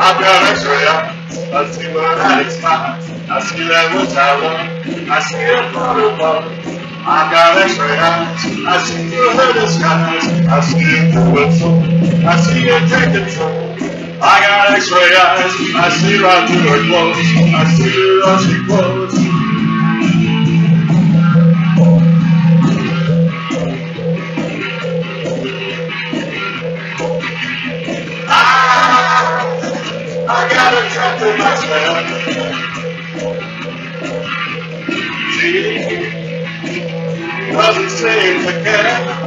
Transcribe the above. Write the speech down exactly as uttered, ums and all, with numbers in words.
I've got X-ray eyes. I see my attic sky. I see that which I want. I see a butterfly. I've got X-ray eyes. I see through her disguise. I see it through its soul. I see it take control. I got X-ray eyes. I see right through her clothes. I see her as she clothes. I got a trapped in my spell. She doesn't seem to care.